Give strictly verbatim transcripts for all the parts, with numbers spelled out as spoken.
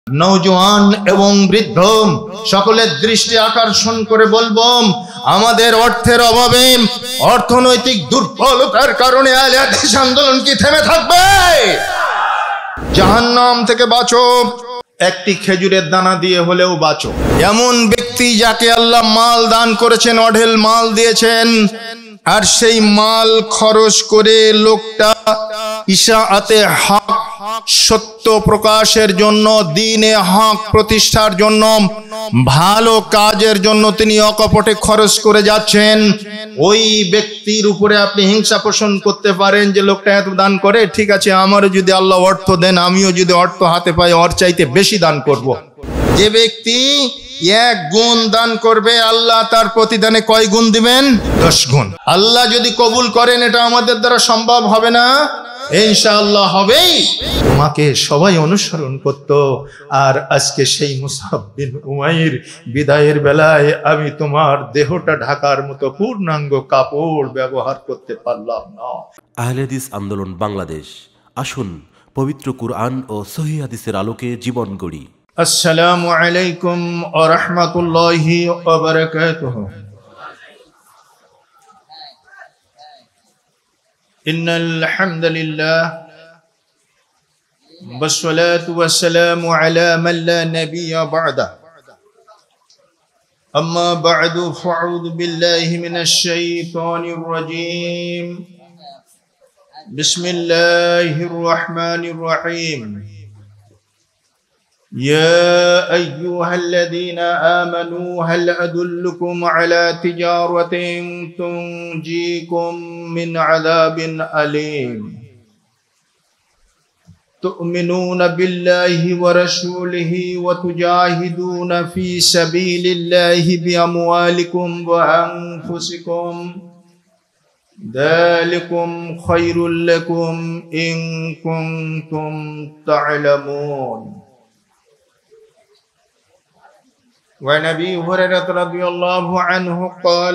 নওজোয়ান এবং বৃদ্ধ সকলের দৃষ্টি আকর্ষণ করে বলবো, আমাদের অর্থের অভাবে, অর্থনৈতিক দুর্বলতার কারণে আহলে হাদিস আন্দোলন কি থেমে থাকবে? জাহান্নাম থেকে বাঁচো, একটি খেজুরের দানা দিয়ে হলেও বাঁচো। এমন ব্যক্তি যাকে আল্লাহ মাল দান করেছেন, অঢেল মাল দিয়েছেন, আর সেই মাল খরচ করে লোকটা ইশাআতে হক, সত্য প্রকাশের জন্য, দ্বীনে হক প্রতিষ্ঠার জন্য, ভালো কাজের জন্য তিনি অকপটে খরচ করে যাচ্ছেন। ওই ব্যক্তির উপরে আপনি হিংসা পোষণ করতে পারেন যে লোকটা এত দান করে, ঠিক আছে, আমারও যদি আল্লাহ অর্থ দেন, আমিও যদি অর্থ হাতে পাই ওর চাইতে বেশি দান করব। যে ব্যক্তি এক গুণ দান করবে, আল্লাহ তার প্রতিদানে কয় গুণ দিবেন? দশ গুণ। আল্লাহ যদি কবুল করেন, এটা আমাদের দ্বারা সম্ভব হবে না, ইনশাআল্লাহ হবেই। তোমাকে সবাই অনুসরণ করত, আর আজকে সেই মুসআব বিন উমাইর বিদায়ের বেলায় আমি তোমার দেহটা ঢাকার মতো পূর্ণাঙ্গ কাপড় ব্যবহার করতে পারলাম না। আহলে হাদিস আন্দোলন বাংলাদেশ, আসুন পবিত্র কুরআন ও সহিহ হাদিসের আলোকে জীবন গড়ি। আসসালামু আলাইকুম ওয়া রাহমাতুল্লাহি ওয়া বারাকাতুহু। ইন্নাল হামদুলিল্লাহ ওয়াসসালাতু ওয়াসসালামু আলা মান লা নাবিয়্যা বা'দা। আম্মা বা'দু ফাআউযু বিল্লাহি মিনাশ শাইতানির রাজীম। বিসমিল্লাহির রাহমানির রাহিম। يا أيها الذين آمنوا هل أدلكم على تجارة تنجيكم من عذاب أليم تؤمنون بالله ورسوله وتجاهدون في سبيل الله بأموالكم وأنفسكم ذلكم خير لكم إن كنتم تعلمون. وعن أبي هريرة رضي الله عنه قال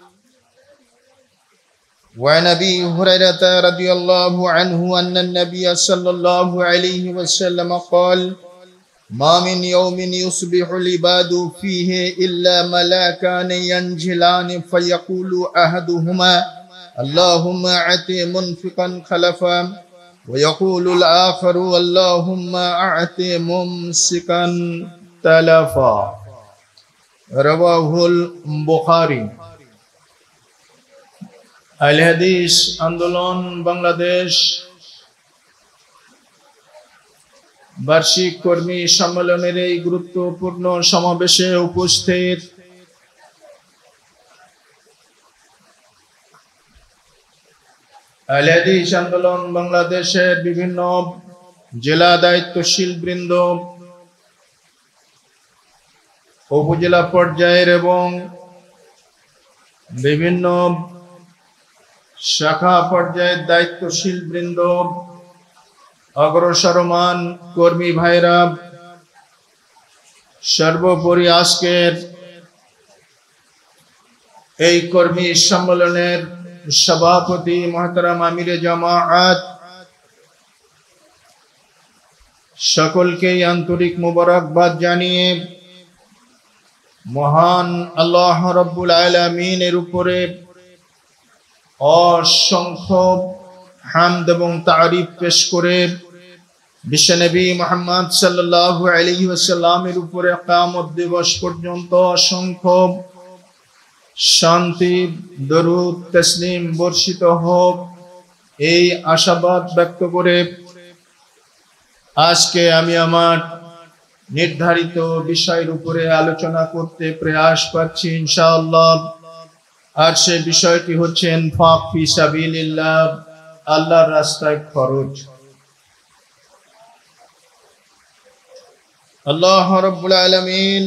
وعن أبي هريرة رضي الله عنه أن النبي صلى الله عليه وسلم قال ما من يوم يصبح العباد فيه إلا ملائكان ينزلان فيقول أحدهما اللهم أعط منفقا خلفا ويقول الآخر اللهم أعط ممسكا تلفا. রওয়াহুল বুখারী। আহলে হাদিস আন্দোলন বাংলাদেশ বার্ষিক কর্মী সম্মেলনের এই গুরুত্বপূর্ণ সমাবেশে উপস্থিত আহলে হাদিস আন্দোলন বাংলাদেশের বিভিন্ন জেলা দায়িত্বশীল বৃন্দ, উপজেলা পর্যায়ের এবং বিভিন্ন শাখা পর্যায়ের দায়িত্বশীল বৃন্দ, অগ্রসরমান কর্মী ভাইরা, সর্বোপরি আজকের এই কর্মী সম্মেলনের সভাপতি মুহতারাম আমিরে জামাআত, সকলকেই আন্তরিক মোবারকবাদ জানিয়ে মহান আল্লাহ রাব্বুল আলামিনের উপরে অসংখ্য হামদ এবং তারিফ পেশ করে বিশ্বনবী মুহাম্মদ সাল্লাল্লাহু আলাইহি ওয়াসাল্লামের উপরে কিয়ামত দিবস পর্যন্ত অসংখ্য শান্তি, দরুদ, তাসলিম বর্ষিত হোক, এই আশাবাদ ব্যক্ত করে আজকে আমি আমার নির্ধারিত বিষয়ের উপরে আলোচনা করতে প্রয়াস পাচ্ছি ইনশাআল্লাহ। আর সে বিষয়টি হচ্ছে ইনফাক ফি সাবিলিল্লাহ, আল্লাহর রাস্তায় খরচ। আল্লাহ রাব্বুল আলামিন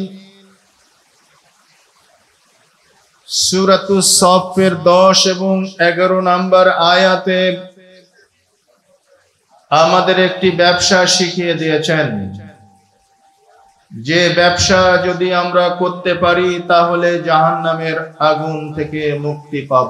সূরাতুস সাফের দশ এবং এগারো নম্বর আয়াতে আমাদের একটি ব্যবসা শিখিয়ে দিয়েছেন, যে ব্যবসা যদি আমরা করতে পারি তাহলে জাহান্নামের আগুন থেকে মুক্তি পাব।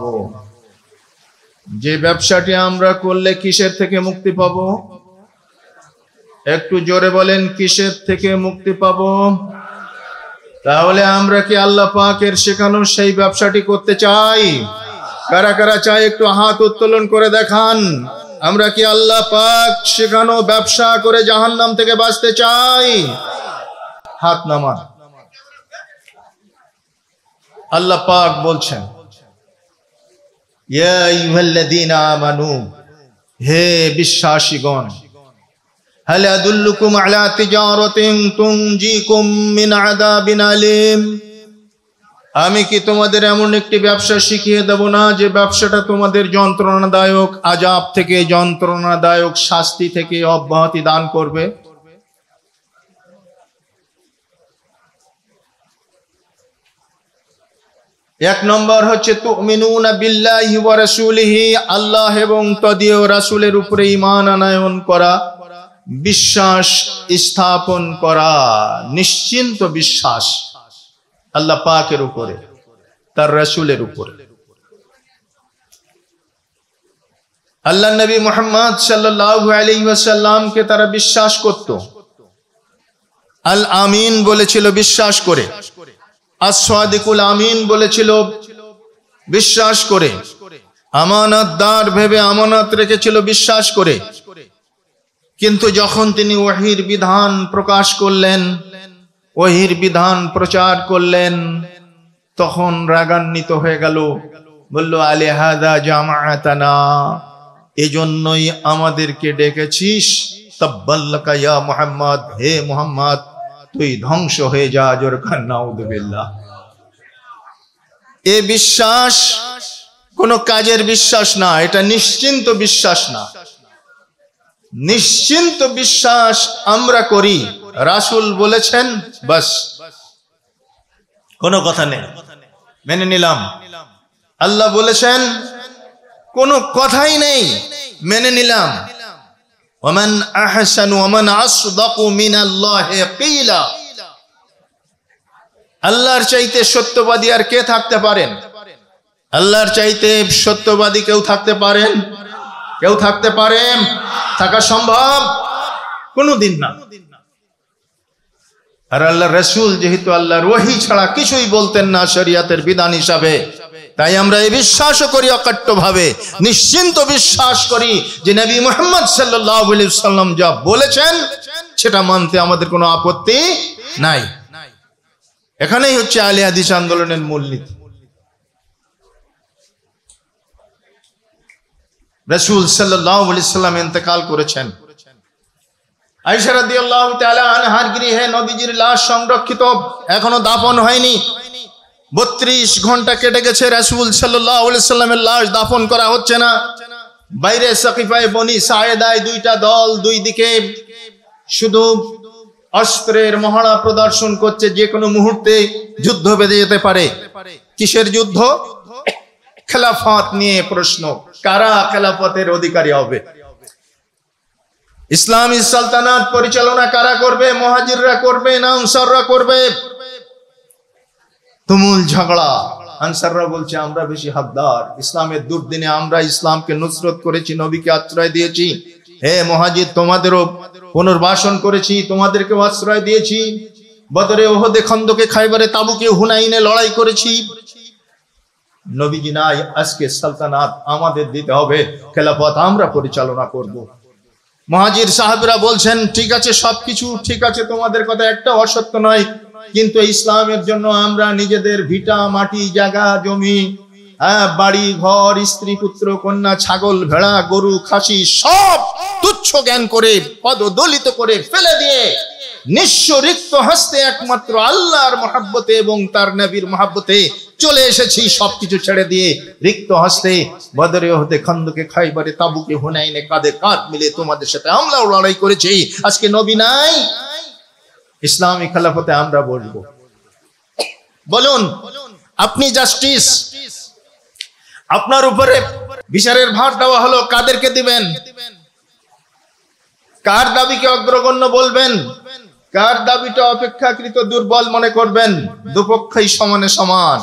যে ব্যবসাটি আমরা করলে কিসের থেকে মুক্তি পাব? একটু জোরে বলেন, কিসের থেকে মুক্তি পাবো? তাহলে আমরা কি আল্লাহ পাকের শেখানো সেই ব্যবসাটি করতে চাই? কারা কারা চাই একটু হাত উত্তোলন করে দেখান। আমরা কি আল্লাহ পাক শেখানো ব্যবসা করে জাহান্নাম থেকে বাঁচতে চাই? হাত নামান। আল্লাহ পাক বলছেন, ইয়া আইয়ুহাল্লাযীনা আমানু, হে বিশ্বাসীগণ, হাল আদুল্লুকুম আলা তিজারাতিন তুনজিকুম মিন আযাবিন আলীম, আমি কি তোমাদের এমন একটি ব্যবসা শিখিয়ে দেব না যে ব্যবসাটা তোমাদের যন্ত্রণাদায়ক আযাব থেকে, যন্ত্রণাদায়ক শাস্তি থেকে অব্যাহতি দান করবে? এক নম্বর হচ্ছে তুমিনুনা বিল্লাহি ওয়া রাসূলিহি, আল্লাহ এবং তদীয় রাসূলের উপরে ঈমান আনয়ন করা, বিশ্বাস স্থাপন করা, নিশ্চিন্ত বিশ্বাস আল্লাহ পাকের উপরে, তার রাসূলের উপরে। আল্লাহ নবী মুহাম্মদ সাল্লাল্লাহু আলাইহি ওয়াসাল্লামকে তারা বিশ্বাস করত, আল আমিন বলেছিল বিশ্বাস করে, আস-সাদিকুল আমিন বলেছিল বিশ্বাস করে, আমানতদার ভেবে আমানত রেখেছিল বিশ্বাস করে। কিন্তু যখন তিনি ওহীর বিধান প্রকাশ করলেন, ওহীর বিধান প্রচার করলেন, তখন রাগান্বিত হয়ে গেল, বলল আলিহাদা জামাআতানা, এজন্যই আমাদেরকে ডেকেছিস? তাব্বাল্লাকা ইয়া মুহাম্মদ, হে মুহাম্মদ তুই ধ্বংস হয়ে যা। জোর কান নাউযুবিল্লাহ। এ বিশ্বাস কোন কাজের বিশ্বাস না, এটা নিশ্চিন্ত বিশ্বাস না। নিশ্চিন্ত বিশ্বাস আমরা করি, রাসূল বলেছেন, বাস কোনো কথা নেই, মেনে নিলাম। আল্লাহ বলেছেন, কোনো কথাই নেই, মেনে নিলাম। ওমান আহসানু ওমান আসদাকু মিনাল্লাহি কিলা, আল্লাহর চাইতে সত্যবাদী আর কে থাকতে পারেন? আল্লাহর চাইতে সত্যবাদী কেউ থাকতে পারেন? কেউ থাকতে পারেন? থাকা সম্ভব? কোনদিন না। আর আল্লাহর রাসূল যেহেতু আল্লাহর ওহী ছাড়া কিছুই বলতেন না শরীয়তের বিধান হিসাবে, তাই আমরা এই বিশ্বাসও করি অকাট্যভাবে, নিশ্চিন্ত বিশ্বাস করি যে নবী মুহাম্মদ সাল্লাল্লাহু আলাইহি ওয়াসাল্লাম যা বলেছেন সেটা মানতে আমাদের কোনো আপত্তি নাই। এখানেই হচ্ছে আহলে হাদিস আন্দোলনের মূলনীতি। রাসূল সাল্লাল্লাহু আলাইহি ওয়াসাল্লাম ইন্তেকাল করেছেন। আয়েশা রাদিয়াল্লাহু তাআলা আনহার গৃহে নবীজির লাশ সংরক্ষিত, এখনো দাফন হয়নি। বত্রিশ ঘন্টা কেটে গেছে, রাসূল সাল্লাল্লাহু আলাইহি ওয়াসাল্লামের লাশ দাফন করা হচ্ছে না। বাইরে সাকিফায়ে বনি সায়েদায় দুইটা দল, দুই দিকে শুধু অস্ত্রের মহড়া প্রদর্শন করছে, যে কোনো মুহূর্তে যুদ্ধ বেঁধে যেতে পারে। কিসের যুদ্ধ? খেলাফত নিয়ে প্রশ্ন, কারা খেলাফতের অধিকারী হবে, ইসলামী সালতানাত পরিচালনা কারা করবে, মুহাজিররা করবে না আনসাররা করবে? তুমুল ঝগড়া। আনসাররা বলছে আমরা বেশি হকদার, ইসলামের দুর্দিনে আমরা ইসলামকে নুসরত করেছি, নবীকে আশ্রয় দিয়েছি। হে মুহাজির, তোমাদেরও পুনর্বাসন করেছি, তোমাদেরকেও আশ্রয় দিয়েছি। বদরে, ওহদে, খন্দকে, খায়বারে, তাবুকে, হুনাইনে লড়াই করেছি। নবীজি নাই, আজকে সালতানাত আমাদের দিতে হবে, খেলাফত আমরা পরিচালনা করব। মুহাজির সাহাবীরা বলছেন ঠিক আছে, সবকিছু ঠিক আছে, তোমাদের কথা একটা অসত্য নয়, কিন্তু ইসলামের জন্য আমরা নিজেদের ভিটা মাটি, জায়গা জমি, বাড়ি ঘর, স্ত্রী পুত্র কন্যা, ছাগল ভেড়া গরু খাসি সব তুচ্ছ জ্ঞান করে পদদলিত করে ফেলে দিয়ে নিঃস্ব রিক্ত হস্তে একমাত্র আল্লাহর মহব্বতে এবং তার নবীর মহব্বতে চলে এসেছি। সবকিছু ছেড়ে দিয়ে রিক্ত হস্তে বদরে, ওহদে, খন্দকে, খায়বারে, তাবুকে, হুনাইনে কাঁধে কাঁধ মিলে তোমাদের সাথে আমরাও লড়াই করেছি। আজকে নবী নাই, ইসলামী খেলাফতে আমরা বলবো। বলুন, আপনি জাস্টিস, আপনার উপরে বিচারের ভার দেওয়া হলো, কাদেরকে দিবেন? কার দাবিকে অগ্রগণ্য বলবেন? কার দাবিটা অপেক্ষাকৃত দুর্বল মনে করবেন? দুপক্ষই সমানে সমান।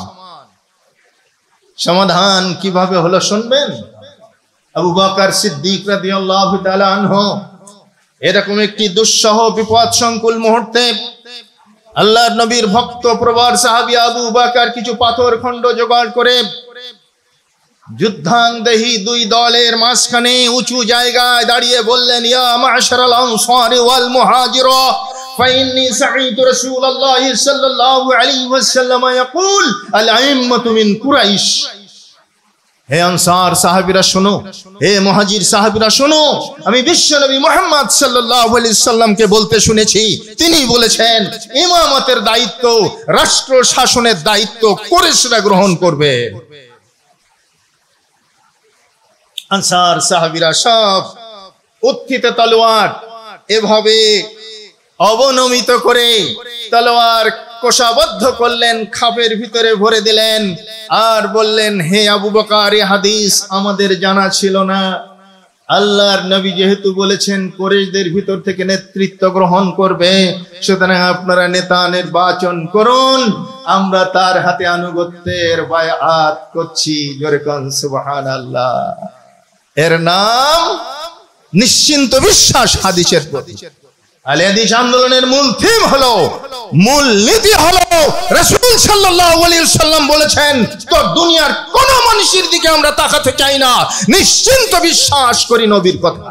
সমাধান কিভাবে হলো শুনবেন। আবু বকর সিদ্দিক রাদিয়াল্লাহু তাআলা আনহু এরকম একটি দুঃসহ বিপদ সংকুল মুহূর্তে আল্লাহর নবীর ভক্ত প্রবর সাহাবী আবু বকর কিছু পাথর খণ্ড জোগাড় করে যুদ্ধাংদেহী দুই দলের মাঝখানে উঁচু জায়গায় দাঁড়িয়ে বললেন, ইয়া মা'শারাল আনসার ওয়াল মুহাজিরা ফাইন্নী সামি'তু রাসূলুল্লাহ সাল্লাল্লাহু আলাইহি ওয়াসাল্লাম ইয়াকুল আল আইম্মাতু মিন কুরাইশ। হে আনসার সাহাবীরা শোনো, হে মুহাজির সাহাবীরা শোনো, আমি বিশ্বনবী মুহাম্মদ সাল্লাল্লাহু আলাইহি সাল্লামকে বলতে শুনেছি, তিনি বলেছেন ইমামতের দায়িত্ব, রাষ্ট্র শাসনের দায়িত্ব কুরাইশরা গ্রহণ করবে। আনসার সাহাবীরা সব উত্থিত তলোয়ার এভাবে অবনমিত করে তলোয়ার কোষাবদ্ধ করলেন, খাপের ভিতরে ভরে দিলেন আর বললেন, হে আবু বকর, এই হাদিস আমাদের জানা ছিল না। আল্লাহর নবী যেহেতু বলেছেন কুরাইশদের ভিতর থেকে নেতৃত্ব গ্রহণ করবে, সুতরাং আপনারা নেতা নির্বাচন করুন, আমরা তার হাতে আনুগত্যের বায়াত করছি। জোরে কোন সুবহানাল্লাহ। এর নাম নিশ্চিন্ত বিশ্বাস হাদিসের প্রতি। আহলে হাদিস আন্দোলনের মূল থিম হলো, মূল নীতি হলো, রাসূল সাল্লাল্লাহু আলাইহি ওয়াসাল্লাম বলেছেন, তো দুনিয়ার কোন মানুষের দিকে আমরা তাকাতে চাই না, নিশ্চিন্ত বিশ্বাস করি নবীর কথা।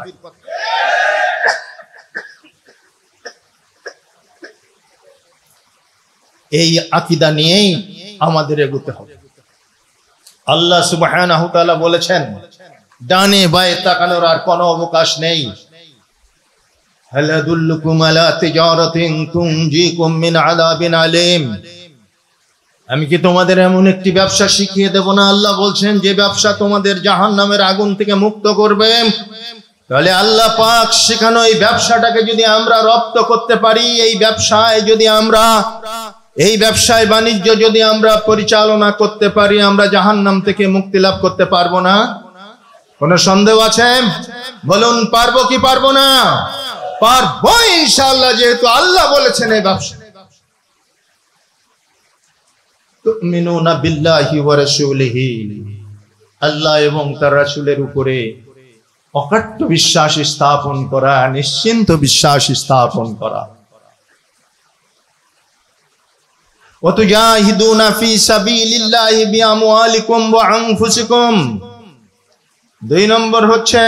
এই আকীদা নিয়েই আমাদের এগোতে হবে। আল্লাহ সুবহানাহু ওয়া তাআলা বলেছেন, ডানে বায়ে তাকানোর আর কোনো অবকাশ নেই। হাল আদুল্লুকুম আলা তিজারাতিন তুনজিকুম মিন আযাবিন আলীম। আমি কি তোমাদের এমন একটি ব্যবসা শিখিয়ে দেব না? আল্লাহ বলছেন, যে ব্যবসা তোমাদের জাহান্নামের আগুন থেকে মুক্ত করবে। তাহলে আল্লাহ পাক শেখানো এই ব্যবসাটাকে যদি আমরা রপ্ত করতে পারি, এই ব্যবসায় যদি আমরা এই ব্যবসায় বাণিজ্য যদি আমরা পরিচালনা করতে পারি, আমরা জাহান্নাম থেকে মুক্তি লাভ করতে পারবো না? কোন সন্দেহ আছে? বলুন, পারবো কি পারবো না? পারবো ইনশাআল্লাহ, যেহেতু আল্লাহ বলেছেন এই ব্যবসা। তুমিনুনা বিল্লাহি ওয়া রাসূলিহি, আল্লাহ এবং তার রাসূলের উপরে অকাট্য বিশ্বাস স্থাপন করা, নিশ্চিন্ত বিশ্বাস স্থাপন করা। ওয়া তুজাহিদুনা ফি সাবিলিল্লাহি বিআমওয়ালিকুম ওয়া আনফুসিকুম। দুই নম্বর হচ্ছে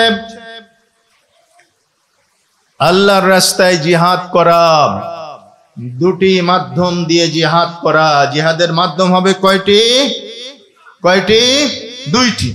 আল্লাহর রাস্তায় জিহাদ করা। দুটি মাধ্যম দিয়ে জিহাদ করা। জিহাদের মাধ্যম হবে কয়টি? কয়টি? দুইটি।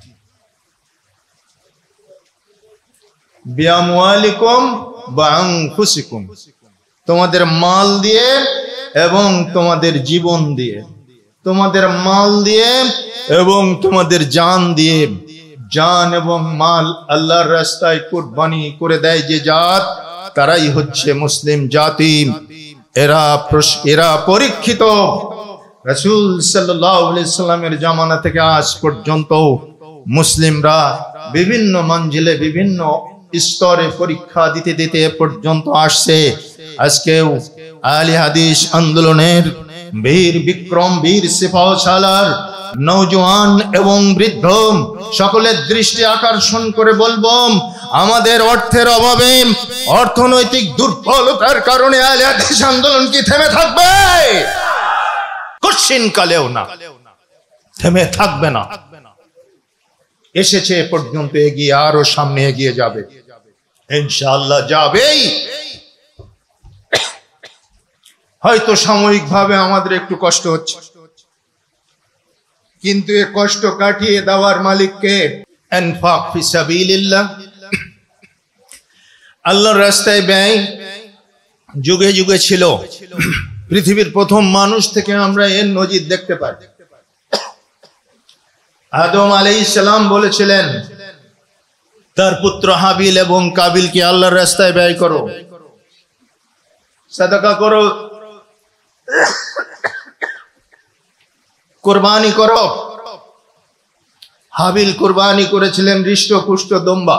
বিআমওয়ালিকুম ওয়া আনফুসিকুম, তোমাদের মাল দিয়ে এবং তোমাদের জীবন দিয়ে। তোমাদের মাল দিয়ে এবং তোমাদের জান দিয়ে। জান এবং মাল আল্লাহর রাস্তায় কুরবানি করে দেয় যে জাত, তারাই হচ্ছে মুসলিম জাতি। এরা এরা পরীক্ষিত। রাসূল সাল্লাল্লাহু আলাইহি সাল্লামের জামানা থেকে আজ পর্যন্ত মুসলিমরা বিভিন্ন মঞ্জিলে বিভিন্ন স্তরে পরীক্ষা দিতে দিতে পর্যন্ত আসছে। আজকেও আহলে হাদিস আন্দোলনের বীর বিক্রম বীর সিপাহসালার নওজোয়ান এবং বৃদ্ধ সকলের দৃষ্টি আকর্ষণ করে বলবো, আমাদের অর্থের অভাবে, অর্থনৈতিক দুর্বলতার কারণে আহলে হাদিস আন্দোলন কি থেমে থাকবে? কোশ্চিন কালেও না, থেমে থাকবে না। এসেছে এ পর্যন্ত, এগিয়ে আরো সামনে এগিয়ে যাবে ইনশাআল্লাহ, যাবেই। হয়তো সাময়িকভাবে আমাদের একটু কষ্ট হচ্ছে, কিন্তু এ কষ্ট কাটিয়ে দেওয়ার মালিককে। ইনফাক ফি সাবিলিল্লাহ, আল্লাহর রাস্তায় ব্যয় যুগে যুগে ছিল। পৃথিবীর প্রথম মানুষ থেকে আমরা এর নজির দেখতে পাই। আদম আলাইহিস সালাম বলেছিলেন তার পুত্র হাবিল এবং কাবিলকে আল্লাহর রাস্তায় ব্যয় করো, সাদাকা করো, কুরবানি করো। হাবিল কুরবানি করেছিলেন হৃষ্টপুষ্ট দম্বা,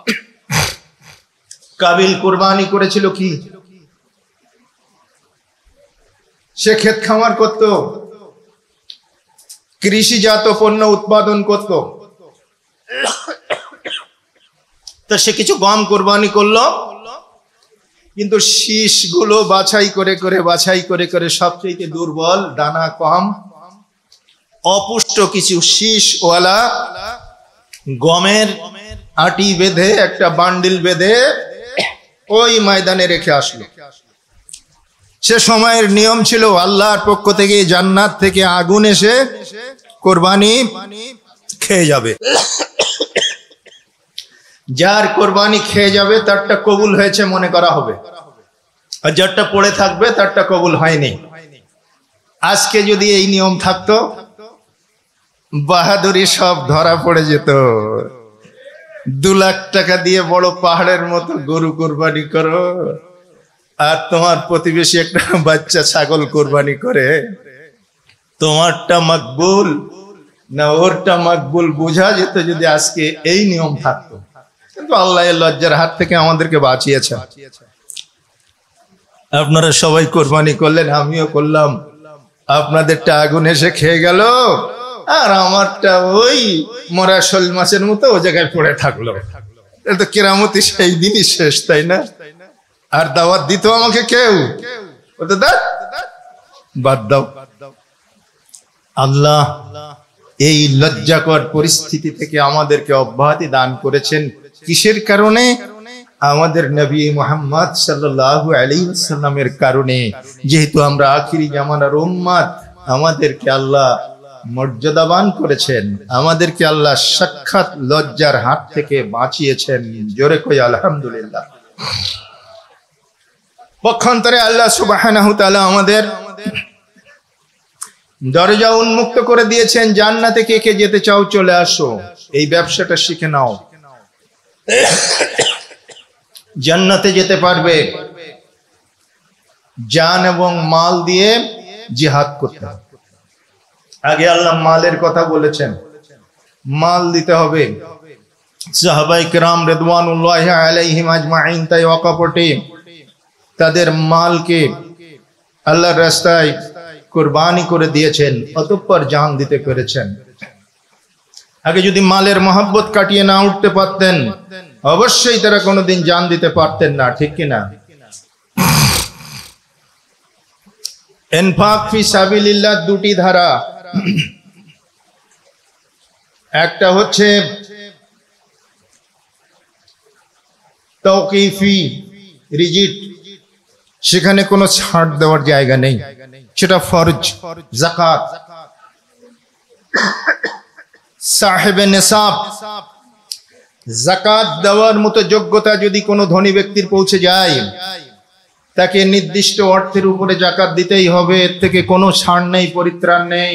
কাবিল কুরবানি করেছিল কি? সে ক্ষেত খামার করত, কৃষিজাত পণ্য উৎপাদন করত। তো সে কিছু গম কুরবানি করলো, কিন্তু শীষগুলো বাছাই করে করে বাছাই করে করে সবচেয়ে দুর্বল, দানা কম, অপুষ্ট কিছু শীষওয়ালা গমের আটি বেঁধে একটা বান্ডিল বেঁধে ওই ময়দানে রেখে আসলো। সে সময়ের নিয়ম ছিল আল্লাহর পক্ষ থেকে জান্নাত থেকে আগুন এসে কোরবানি খেয়ে যাবে, যার কোরবানি খেয়ে যাবে তারটা কবুল হয়েছে মনে করা হবে, আর যারটা পড়ে থাকবে তারটা কবুল হয়নি। আজকে যদি এই নিয়ম থাকতো, বাহাদুরি সব ধরা পড়ে যেত। দু লাখ টাকা দিয়ে বড় পাহাড়ের মতো গরু কোরবানি করো, আর তোমার প্রতিবেশী একটা বাচ্চা ছাগল কোরবানি করে, তোমারটা মকবুল না ওরটা মকবুল বোঝা যেত যদি আজকে এই নিয়ম থাকতো। কিন্তু আল্লাহ লজ্জার হাত থেকে আমাদেরকে বাঁচিয়েছে। আপনারা সবাই কোরবানি করলেন, আমিও করলাম, আপনাদেরটা আগুন এসে খেয়ে গেল, আর আমারটা ওই মরা শোল মাছের মতো ও জায়গায় পড়ে থাকলো। এটা তো কেরামতি সেই দিনই শেষ, তাই না? আর দাওয়াত দিত আমাকে কেউ, বলতো দা বাদ দাও। আল্লাহ এই লজ্জাকর পরিস্থিতি থেকে আমাদেরকে অব্যাহতি দান করেছেন। কিসের কারণে? আমাদের নবী মুহাম্মদ সাল্লাল্লাহু আলাইহি ওয়াসাল্লামের কারণে। যেহেতু আমরা আখিরি জামানার উম্মত, আমাদেরকে আল্লাহ মর্যাদাবান করেছেন, আমাদেরকে আল্লাহ সাক্ষাৎ লজ্জার হাত থেকে বাঁচিয়েছেন। জোরে কই আলহামদুলিল্লাহ। পক্ষান্তরে আল্লাহ সুবহানাহু ওয়া তাআলা আমাদের দরজা উন্মুক্ত করে দিয়েছেন। জান্নাতে কে কে যেতে চাও চলে আসো, এই ব্যবসাটা শিখে নাও। জান্নাতে যেতে পারবে জান এবং মাল দিয়ে জিহাদ করতে হবে। আগে আল্লাহ মালের কথা বলেছেন, মাল দিতে হবে। সাহাবায়ে কেরাম রিদওয়ানুল্লাহি আলাইহিম আজমাইন তাই অকপটে তাদের মালকে আল্লাহর রাস্তায় কুরবানি করে দিয়েছেন, অতঃপর জান দিতে পেরেছেন। আগে যদি মালের মহব্বত কাটিয়ে না উঠতে পারতেন, অবশ্যই তারা কোনোদিন জান দিতে পারতেন না, ঠিক কিনা? ইনফাক ফি সাবিলিল্লাহ দুটি ধারা, একটা হচ্ছে তাওকিফি রিজিট, সেখানে কোনো ছাড় দেওয়ার জায়গা নেই, সেটা ফরজ। যাকাত সাহেবে নেসাব, যাকাত দেওয়ার মতো যোগ্যতা যদি কোনো ধনী ব্যক্তির পৌঁছে যায়, তাকে নির্দিষ্ট অর্থের উপরে যাকাত দিতেই হবে, এর থেকে কোনো ছাড় নেই, পরিত্রাণ নেই।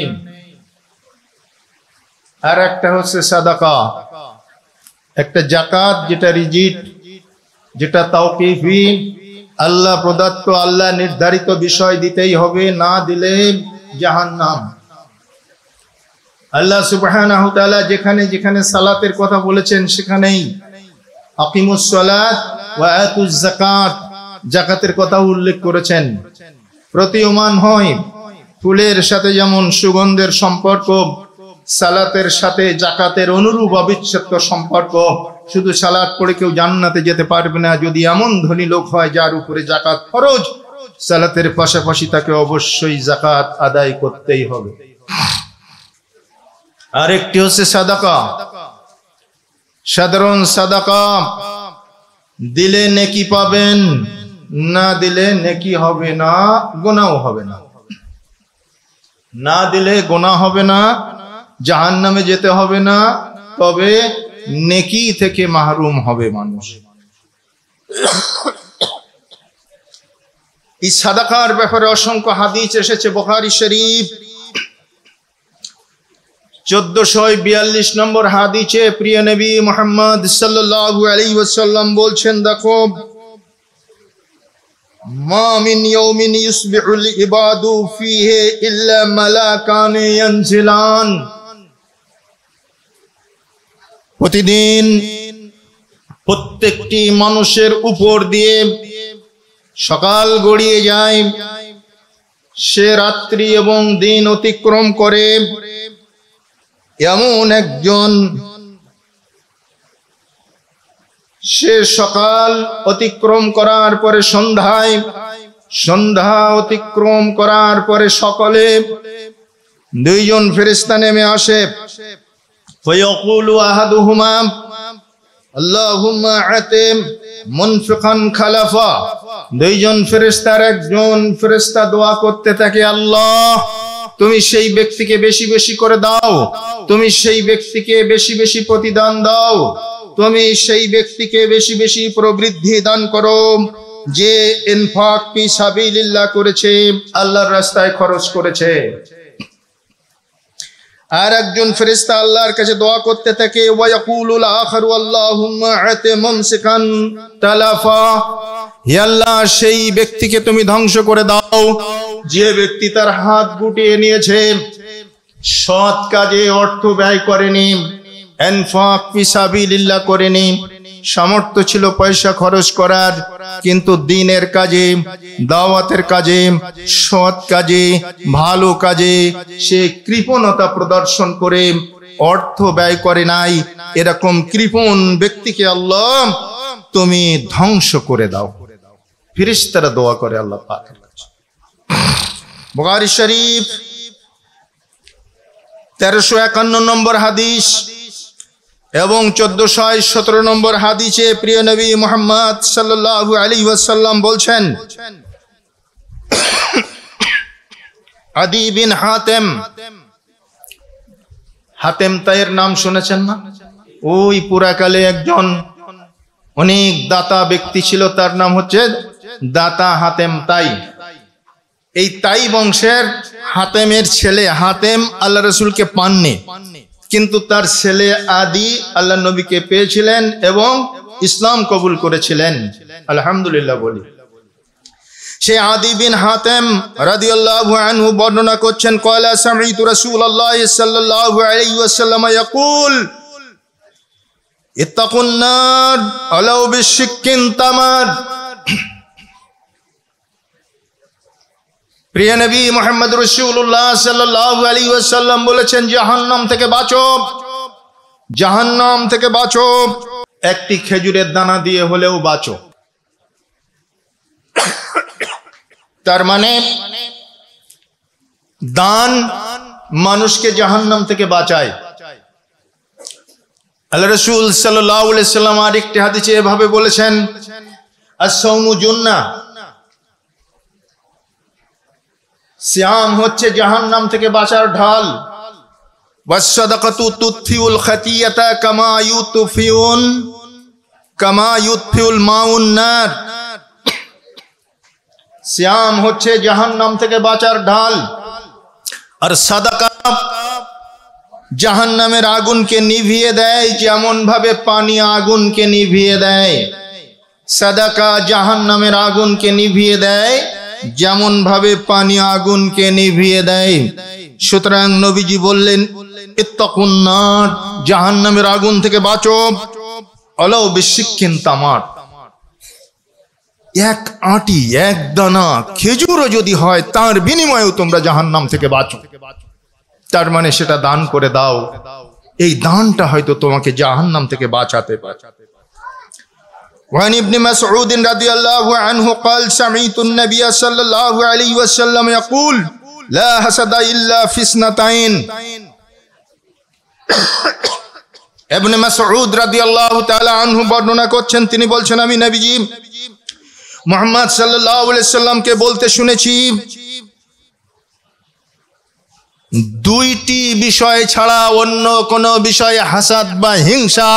আর একটা হচ্ছে সাদাকা, একটা যাকাত যেটা রিজিট, যেটা তাওকিফি, আল্লাহ প্রদত্ত, আল্লাহ নির্ধারিত বিষয় দিতেই হবে, না দিলে জাহান্নাম। আল্লাহ সুবহানাহু ওয়া তাআলা যেখানে যেখানে সালাতের কথা বলেছেন সেখানেই আকিমুস সালাত ওয়া আতুজ যাকাত, যাকাতের কথা উল্লেখ করেছেন। প্রতীয়মান হয় ফুলের সাথে যেমন সুগন্ধের সম্পর্ক, সালাতের সাথে যাকাতের অনুরূপ অবিচ্ছেদ্য সম্পর্ক। শুধু সালাত পড়ে কেউ জান্নাতে যেতে পারবে না যদি এমন ধনী লোক হয় যার উপরে যাকাত ফরজ। সালাতের পাশাপাশি তাকে অবশ্যই যাকাত আদায় করতেই হবে। আরেকটি হচ্ছে সাদাকা, সাধারণ সাদাকা। দিলে নেকি পাবেন, না দিলে নেকি হবে না, গুনাহ হবে না। না দিলে গুনাহ হবে না, জাহান্নামে যেতে হবে না, তবে নেকি থেকে মাহরুম হবে মানুষ। এই সাদাকার ব্যাপারে অসংখ্য হাদিস এসেছে বুখারী শরীফ চোদ্দশো বিয়াল্লিশ নম্বর হাদিসে প্রিয় নবী মুহাম্মদ সাল্লাল্লাহু আলাইহি ওয়াসাল্লাম বলছেন, দেখো, মা মিন ইয়াউমিন ইউসবিহুল ইবাদু ফীহি ইল্লা মালাকান ইয়ানজিলান। প্রতিদিন প্রত্যেকটি মানুষের উপর দিয়ে সকাল গড়িয়ে যায়, সে রাত্রি এবং দিন অতিক্রম করে, এমন একজন সে সকাল অতিক্রম করার পরে সন্ধ্যায়, সন্ধ্যা অতিক্রম করার পরে সকালে দুইজন ফেরেশতা নেমে আসে। ফায়াকুলু আহাদুহুমা আল্লাহুম্মা আতিম মুনফিকান খালাফা। দুইজন ফেরেশতার একজন ফেরেশতা দোয়া করতে থাকে, আল্লাহ তুমি সেই ব্যক্তিকে বেশি বেশি করে দাও, তুমি সেই ব্যক্তিকে বেশি বেশি প্রতিদান দাও, তুমি সেই ব্যক্তিকে বেশি বেশি প্রবৃদ্ধি দান করো যে ইনফাক ফি সাবিলিল্লাহ করেছে, আল্লাহর রাস্তায় খরচ করেছে। আর একজন ফেরেশতা আল্লাহর কাছে দোয়া করতে থাকে, ওয়া ইয়াকুলুল আখারু আল্লাহুম্মা আতি মুমসিকান তালাফা। হে আল্লাহ সেই ব্যক্তিকে তুমি ধ্বংস করে দাও যে ব্যক্তি তার হাত গুটিয়ে নিয়েছে, সৎ কাজে অর্থ ব্যয় করেনি, ইনফাক ফি সাবিলিল্লাহ করেনি, সামর্থ্য ছিল পয়সা খরচ করার কিন্তু দ্বীনের কাজে, দাওয়াতের কাজে, সৎ কাজে, ভালো কাজে সে কৃপণতা প্রদর্শন করে অর্থ ব্যয় করে নাই, এরকম কৃপণ ব্যক্তিকে আল্লাহ তুমি ধ্বংস করে দাও। ফেরেশতারা দোয়া করে আল্লাহ পাকের কাছে। বুখারী শরীফ তেরোশো একান্ন নম্বর হাদিস এবং চোদ্দশো সতেরো নম্বর হাদিসে প্রিয় নবী মুহাম্মদ সাল্লাল্লাহু আলাইহি ওয়াসাল্লাম বলছেন, আদি বিন হাতেম, হাতেম তাইয়ের নাম শুনেছেন না? ওই পুরাকালে একজন অনেক দাতা ব্যক্তি ছিল, তার নাম হচ্ছে দাতা হাতেম তাই। এই তাই বংশের হাতেমের ছেলে হাতেম আল্লাহ রাসূলকে পাননি, কিন্তু তার ছেলে আদি আল্লাহ নবীকে পেয়েছিলেন এবং ইসলাম কবুল করেছিলেন। আলহামদুলিল্লাহ বলি। সে আদি বিন হাতেম রাদিয়াল্লাহু আনহু বর্ণনা করছেন, ক্বালা সামি'তু রাসূলুল্লাহ সাল্লাল্লাহু আলাইহি ওয়াসাল্লাম ইয়াকুল ইত্তাকুন নার আলাউ বিশিক্কিন তামার। প্রিয় নবী মুহাম্মদ রাসূলুল্লাহ সাল্লাল্লাহু আলাইহি ওয়াসাল্লাম বলেছেন, জাহান্নাম থেকে বাঁচো, জাহান্নাম থেকে বাঁচো, একটি খেজুরের দানা দিয়ে হলেও বাঁচো। তার মানে দান মানুষকে জাহান্নাম থেকে বাঁচায়। আল্লাহ রাসূল সাল্লাল্লাহু আলাইহি ওয়াসাল্লাম আরেকটি হাদিসে এভাবে বলেছেন, আস-সাওমু জুন্নাহ, সিয়াম হচ্ছে জাহান্নাম থেকে বাঁচার ঢাল। ওয়াস-সাদাকাতু তুতফিউল খাতিয়াতা কামা ইউতফিউন কামা ইউতফিউল মাউন নার। সিয়াম হচ্ছে জাহান্নাম থেকে বাঁচার ঢাল, আর সাদাকা জাহান্নামের আগুনকে নিভিয়ে দেয় যেমন ভাবে পানি আগুনকে নিভিয়ে দেয়। সাদাকা জাহান্নামের আগুনকে নিভিয়ে দেয় যেমন ভাবে পানি আগুনকে নিভিয়ে দেয়। সুতরাং নবীজি বললেন, ইত্তাকুন নার, জাহান্নামের আগুন থেকে বাঁচো, আলাউ বিশিক্কিন তামার, এক আঁটি এক দানা খেজুরও যদি হয় তার বিনিময়েও তোমরা জাহান্নাম থেকে বাঁচো। তার মানে সেটা দান করে দাও, এই দানটা হয়তো তোমাকে জাহান্নাম থেকে বাঁচাতে পারে। وعن ابن مسعود رضي الله عنه قال سمعت النبي صلى الله عليه وسلم يقول لا حسد إلا في اثنتين। ইবনে মাসউদ রাদিয়াল্লাহু তাআলা আনহু বর্ণনা করছেন, তিনি বলছেন, আমি নবীজি মুহাম্মদ সাল্লাল্লাহু আলাইহি সাল্লামকে বলতে শুনেছি, দুইটি বিষয় ছাড়া অন্য কোন বিষয়ে হাসাদ বা হিংসা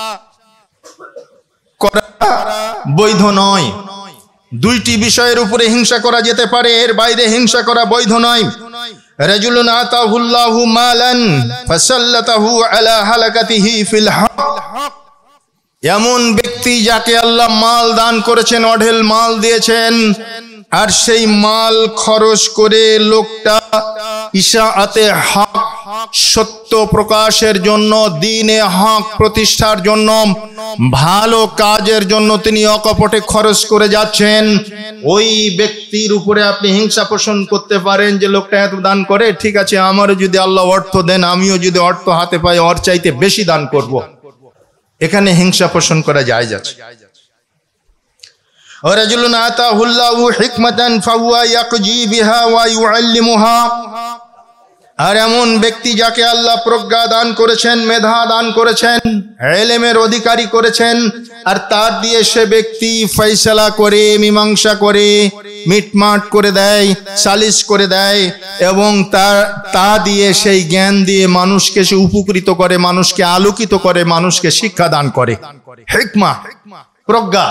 করা বৈধ নয়। দুইটি বিষয়ের উপরে হিংসা করা যেতে পারে, এর বাইরে হিংসা করা বৈধ নয়। রাজুলুন আতাহুল্লাহু মালান ফাসাল্লাতাহু আলা হালাকাতিহি ফিল হক, এমন ব্যক্তি যাকে আল্লাহ মাল দান করেছেন, অঢেল মাল দিয়েছেন, আর সেই মাল খরচ করে লোকটা ইশাআতে হক, সত্য প্রকাশের জন্য, দ্বীনে হক প্রতিষ্ঠার জন্য, ভালো কাজের জন্য তিনি অকপটে খরচ করে যাচ্ছেন, ওই ব্যক্তির উপরে আপনি হিংসা পোষণ করতে পারেন যে লোকটা এত দান করে, ঠিক আছে আমারও যদি আল্লাহ অর্থ দেন, আমিও যদি অর্থ হাতে পাই ওর চাইতে বেশি দান করব। এখানে হিংসা পোষণ করা জায়েজ আছে। ওয়ারাজুলুন আতাহুল্লাহু হিকমাতান ফাহুয়া ইয়াকজি বিহা ওয়া ইউআল্লিমুহা, আর এমন ব্যক্তি যাকে আল্লাহ প্রজ্ঞা দান করেছেন, মেধা দান করেছেন, ইলমের অধিকারী করেছেন, আর তার দিয়ে সে ব্যক্তি ফয়সালা করে, মীমাংসা করে, মিটমাট করে দেয়, সালিশ করে দেয়, এবং তার তা দিয়ে সেই জ্ঞান দিয়ে মানুষকে সে উপকৃত করে, মানুষকে আলোকিত করে, মানুষকে শিক্ষা দান করে। হিকমা, প্রজ্ঞা।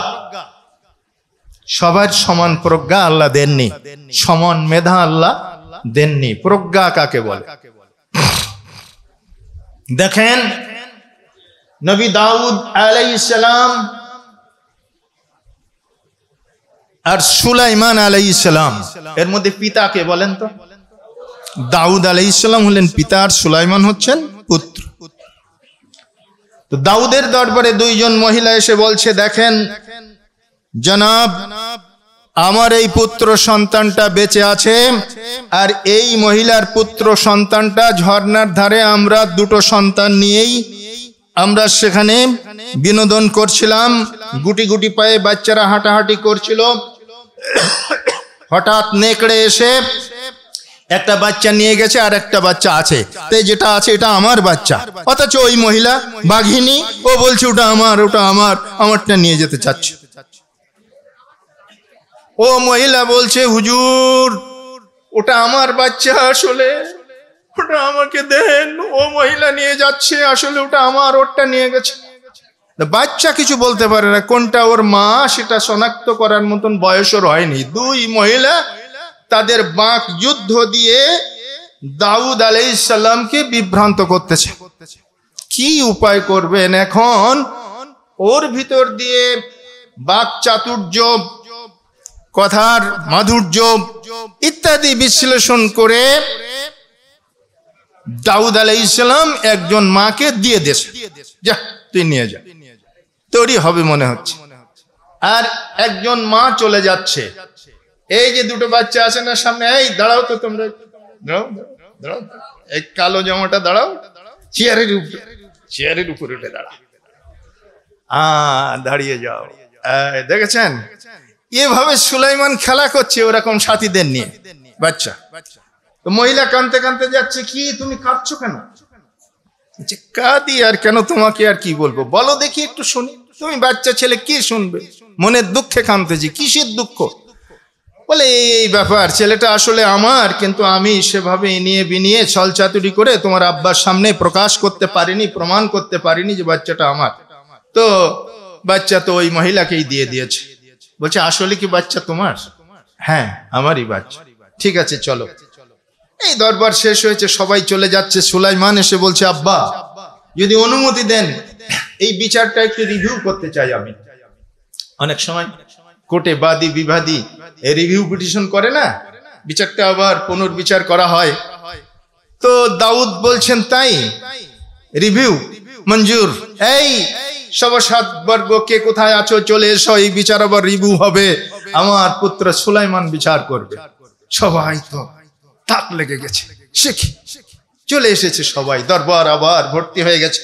সবার সমান প্রজ্ঞা আল্লাহ দেননি, সমান মেধা আল্লাহ দেননি। প্রজ্ঞা কাকে বলে? দেখেন নবী দাউদ আলাইহিস সালাম আর সুলাইমান আলাইহিস সালাম, এর মধ্যে পিতাকে বলেন তো? দাউদ আলাইহিস সালাম হলেন পিতা আর সুলাইমান হচ্ছেন পুত্র। তো দাউদের দরবারে দুইজন মহিলা এসে বলছে, দেখেন জনাব, আমার এই পুত্র সন্তানটা বেঁচে আছে, আর এই মহিলার পুত্র সন্তানটা ঝর্ণার ধারে আমরা দুটো সন্তান নিয়েই আমরা সেখানে বিনোদন করছিলাম, গুটি গুটি পায়ে বাচ্চারা হাঁটাহাঁটি করছিল। হঠাৎ নেকড়ে এসে একটা বাচ্চা নিয়ে গেছে, আর একটা বাচ্চা আছে, তাই যেটা আছে এটা আমার বাচ্চা। অথচ ওই মহিলা বাঘিনী, ও বলছে ওটা আমার, ওটা আমার, আমারটা নিয়ে যেতে চাচ্ছে। ও মহিলা বলছে, হুজুর ওটা আমার বাচ্চা, আসলে ওটা আমাকে দেন। ও মহিলা নিয়ে যাচ্ছে, আসলে ওটা আমার, ওটা নিয়ে গেছে। বাচ্চা কিছু বলতে পারে না, কোনটা ওর মা সেটা শনাক্ত করার মতন বয়সও হয়নি। দুই মহিলা তাদের বাক যুদ্ধ দিয়ে দাউদ আলাইহিস সালামকে বিভ্রান্ত করতেছে। কি উপায় করবেন এখন? ওর ভিতর দিয়ে বাক চাতুর্য, কথার মাধুর্য ইত্যাদি বিশ্লেষণ করে দাউদ আলাইহিস সালাম একজন মাকে দিয়ে দিয়েছে, যা তুই নিয়ে যা, তোরই হবে মনে হচ্ছে। আর একজন মা চলে যাচ্ছে, এই যে দুটো বাচ্চা আছে না সামনে, এই দাঁড়াও তো তোমরা, দাঁড়াও দাঁড়াও, এই কালো জামাটা দাঁড়াও, চেয়ারের উপরে, চেয়ারের উপরে উঠে দাঁড়াও, আহ দাঁড়িয়ে যাও। দেখেছেন এভাবে সুলাইমান খেলা করছে ওরকম সাথীদের নিয়ে বাচ্চা। তো মহিলা কাঁদতে কাঁদতে যাচ্ছে, কি তুমি কাঁদছো কেন? কাঁদি আর কেন, তোমাকে আর কি বলবো, বলো দেখি একটু শুনি। তুমি বাচ্চা ছেলে, কি শুনবে? মনের দুঃখে কাঁদতেছি। কিসের দুঃখ? বলে এই ব্যাপার, ছেলেটা আসলে আমার, কিন্তু আমি সেভাবে এনিয়ে বিনিয়ে ছলচাতুরি করে তোমার আব্বার সামনে প্রকাশ করতে পারিনি, প্রমাণ করতে পারিনি যে বাচ্চাটা আমার। তো বাচ্চা তো ওই মহিলাকেই দিয়ে দিয়েছে। বলছে আসলে কি বাচ্চা তোমার? হ্যাঁ আমারই বাচ্চা। ঠিক আছে চলো। এই দরবার শেষ হয়েছে, সবাই চলে যাচ্ছে। সুলাইমান এসে বলছে, আব্বা যদি অনুমতি দেন এই বিচারটা একটু রিভিউ করতে চাই আমি। অনেক সময় কোর্টে বাদী বিবাদী রিভিউ পিটিশন করে না, বিচারটা আবার পুনর্বিচার করা হয়। তো দাউদ বলছেন, তাই রিভিউ মঞ্জুর। এই সভাসদ বর্গ কে কোথায় আছো, চলে এসো, এই বিচার আবার রিভিউ হবে, আমার পুত্র সুলাইমান বিচার করবে। সবাই তো তাক লেগে গেছে, শিখি চলে এসেছে সবাই, দরবার আবার ভর্তি হয়ে গেছে।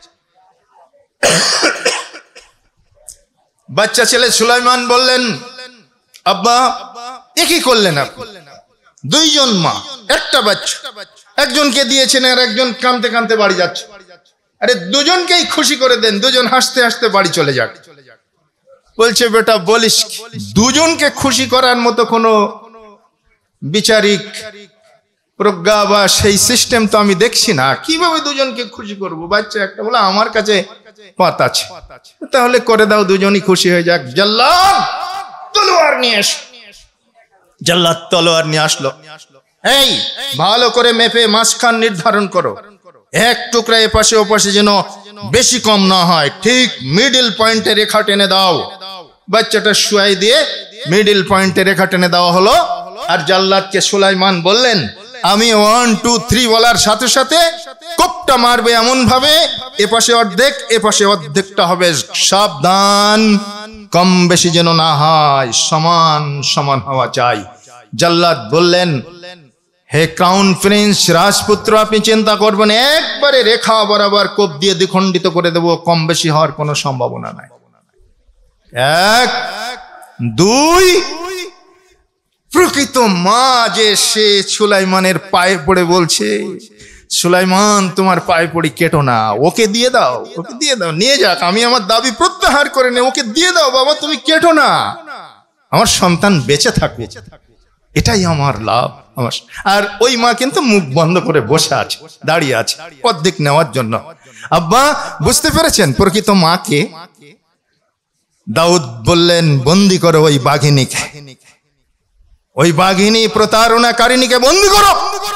বাচ্চা ছেলে সুলাইমান বললেন, আব্বা এ কি করলেন আপনি? দুইজন মা, একটা বাচ্চা, একজনকে দিয়েছেন আর একজন কাঁদতে কাঁদতে বাড়ি যাচ্ছে। আরে দুজনকেই খুশি করে দেন, দুজন হাসতে হাসতে বাড়ি চলে যাক। বলছে, বেটা বলিস, দুজনকে খুশি করার মতো কোনো বিচারিক প্রজ্ঞা বা সেই সিস্টেম তো আমি দেখছি না, কিভাবে দুজনকে খুশি করব? বাচ্চা একটা বলে, আমার কাছে পথ আছে, তাহলে করে দাও, দুজনই খুশি হয়ে যাক। জাল্লাদ তলোয়ার নিয়ে এসো। জাল্লাদ তলোয়ার নিয়ে আসলো। এই ভালো করে মেপে মাঝখান নির্ধারণ করো, এক টুকরা এপাশে ওপাশে যেন বেশি কম না হয়, ঠিক মিডল পয়েন্টে রেখা টেনে দাও। বাচ্চাটা শুয়াই দিয়ে মিডল পয়েন্টে রেখা টেনে দেওয়া হলো। আর জাল্লাদকে সুলাইমান বললেন, আমি ওয়ান টু থ্রি বলার সাথে সাথে কোপটা মারবে এমন ভাবে এপাশে অর্ধেক এপাশে অর্ধেকটা হবে, সাবধান কম বেশি যেন না হয়, সমান সমান হওয়া চাই। জাল্লাদ বললেন, হে ক্রাউন প্রিন্স রাজপুত্র, আপনি চিন্তা করবেন, একবারে রেখা বরাবর কোপ দিয়ে দ্বিখণ্ডিত করে দেব, কম বেশি হওয়ার কোনো সম্ভাবনা নাই। এক দুই, প্রকৃত মা যে সে সুলাইমানের পায়ে পড়ে বলছে, সুলাইমান তোমার পায়ে পড়ি, কেটো না, ওকে দিয়ে দাও, ওকে দিয়ে দাও, নিয়ে যাক, আমি আমার দাবি প্রত্যাহার করে নে, ওকে দিয়ে দাও বাবা, তুমি কেটো না, আমার সন্তান বেঁচে থাকবে, এটাই আমার লাভ। আমার আর ওই মা কিন্তু মুখ বন্ধ করে বসে আছে, দাঁড়িয়ে আছে অর্ধেক নেওয়ার জন্য। আব্বা বুঝতে পেরেছেন প্রকৃত মাকে? দাউদ বললেন বন্দি করো ওই বাঘিনীকে, ওই বাঘিনী প্রতারণাকারিণীকে বন্দি করো।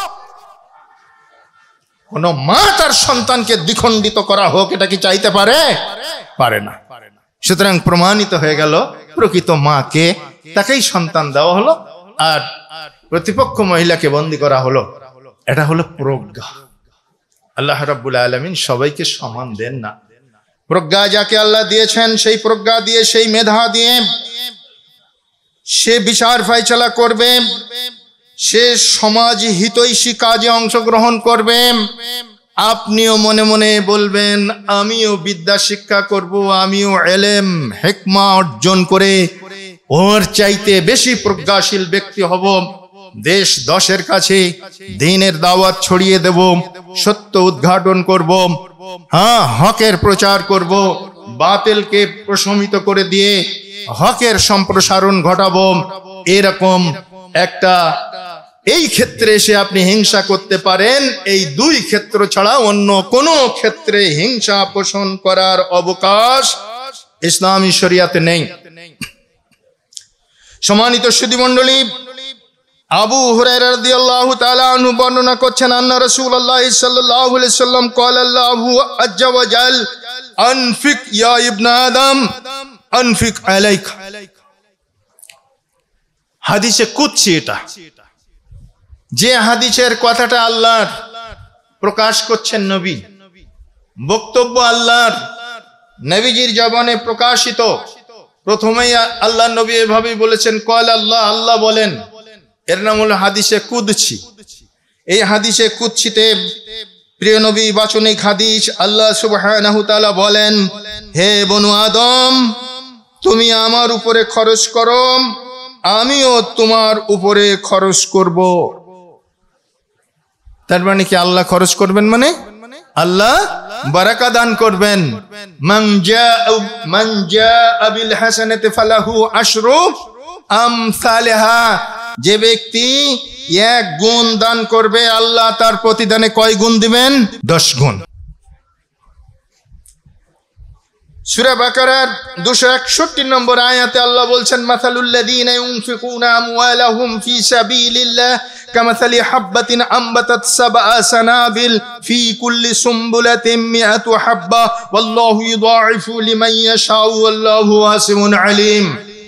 কোন মা তার সন্তানকে দ্বিখণ্ডিত করা হোক এটা কি চাইতে পারে? পারে না। সুতরাং প্রমাণিত হয়ে গেল প্রকৃত মাকে, তাকেই সন্তান দেওয়া হলো, আর প্রতিপক্ষ মহিলাকে বন্দি করা হলো। এটা হলো প্রজ্ঞা। আল্লাহ রাব্বুল আলামিন সবাইকে সমান দেন না। প্রজ্ঞা যাকে আল্লাহ দিয়েছেন, সেই প্রজ্ঞা দিয়ে, সেই মেধা দিয়ে সে বিচার ফাইসালা করবে, সে সমাজ হিতৈষী কাজে অংশগ্রহণ করবে। আপনিও মনে মনে বলবেন আমিও বিদ্যা শিক্ষা করব, আমিও এলেম হিকমা অর্জন করে ওর চাইতে বেশি প্রজ্ঞাশীল ব্যক্তি হব, দেশ দশের কাছে দ্বীনের দাওয়াত ছড়িয়ে দেব, সত্য উদ্ঘাটন করব, হ্যাঁ হকের প্রচার করব, বাতিলকে প্রশমিত করে দিয়ে হকের সম্প্রসারণ ঘটাবো। এরকম একটা, এই ক্ষেত্রে এসে আপনি হিংসা করতে পারেন, এই দুই ক্ষেত্র ছাড়া অন্য কোনো ক্ষেত্রে হিংসা পোষণ করার অবকাশ ইসলামী শরিয়াতে নেই। সম্মানিত সুধীমণ্ডলী, আবু হুরায়রা রাদিয়াল্লাহু তাআলা আনহু বর্ণনা করছেন, আন্না রাসূলুল্লাহ সাল্লাল্লাহু আলাইহি ওয়াসাল্লাম ক্বালা আল্লাহু আজ্জা ওয়া জাল আনফিক ইয়া ইবনে আদম আনফিক আলাইকা। হাদিসে কুদসি এটা, যে হাদিসের কথাটা আল্লাহর প্রকাশ করছেন নবী, বক্তব্য আল্লাহর নবীজির জবানে প্রকাশিত। প্রথমেই আল্লাহ নবী এভাবেই বলেছেন, কল আল্লাহ, আল্লাহ বলেন, এর নাম হলো হাদিসে কুদসি। এই হাদিসে কুদসিতে প্রিয় নবী বাচনিক হাদিস, আল্লাহ সুবহানাহু তাআলা বলেন, হে বনু আদম, তুমি আমার উপরে খরচ করো, আমিও তোমার উপরে খরচ করব। তার মানে কি আল্লাহ খরচ করবেন, মানে আল্লাহ বারাকা দান করবেন। মান জাআ মান জাআ বিল হাসানাতি ফালাহু আশরু আমসালিহা। যে ব্যক্তি এক গুণ দান করবে, আল্লাহ তার প্রতিদানে কয় গুণ দিবেন? দশ গুণ। সূরা বাকারার দুশো একষট্টি নম্বর আয়াতে আল্লাহ বলছেন, মাসালুল্লাযীনা ইউনফিকুনা আমওয়ালাহুম ফি সাবিলিল্লাহ কামাসালি হাববাতিন আমবাতাত সাবআ সানাবিল ফি কুল্লি সুমবুলাতিন মিআতু হাব্বা ওয়াল্লাহু ইউদাঈফু লিমান ইয়াশাউ ওয়াল্লাহু ওয়াসিউন আলীম।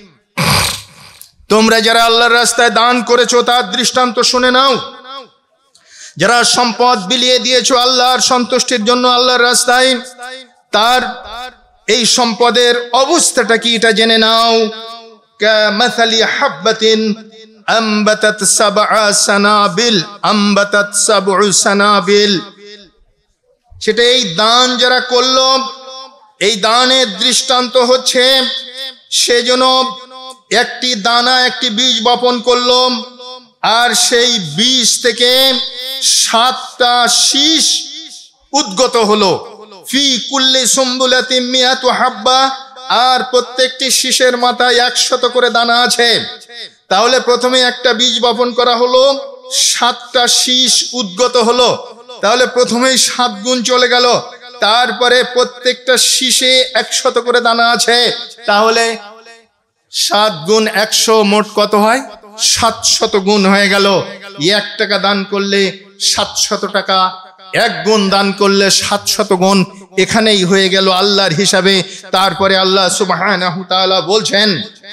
তোমরা যারা আল্লাহর রাস্তায় দান করেছো তার দৃষ্টান্ত শুনে নাও। যারা সম্পদ বিলিয়ে দিয়েছো আল্লাহর সন্তুষ্টির জন্য আল্লাহর রাস্তায়, তার এই সম্পদের অবস্থাটা কি এটা জেনে নাও। কামাসালি হাববাতিন আমবাতাত সাবআ সানাবিল, আমবাতাত সাবউ সানাবিল। সেটা এই দান যারা করলো, এই দানের দৃষ্টান্ত হচ্ছে সেজন্য একটি দানা, একটি বীজ বপন করলো, আর সেই বীজ থেকে সাতটা শীষ উদ্গত হলো। ফি কুল্লি সুমবুলাতিন মিআতু হাব্বা, আর প্রত্যেকটি শীষের মাথায় একশত করে দানা আছে। তাহলে প্রথমে একটা বীজ বপন করা হলো, সাতটা শীষ উদ্গত হলো, তাহলে প্রথমেই সাত গুণ চলে গেল। তারপরে প্রত্যেকটা শীষে একশত করে দানা আছে, তাহলে সাত গুণ একশো, মোট কত হয়? সাতশত গুণ হয়ে গেল। এক টাকা দান করলে সাতশত টাকা, এক গুণ দান করলে সাতশত গুণ, এখানেই হয়ে গেল আল্লাহর হিসাবে। তারপরে আল্লাহ সুবহানাহু তাআলা বলছেন,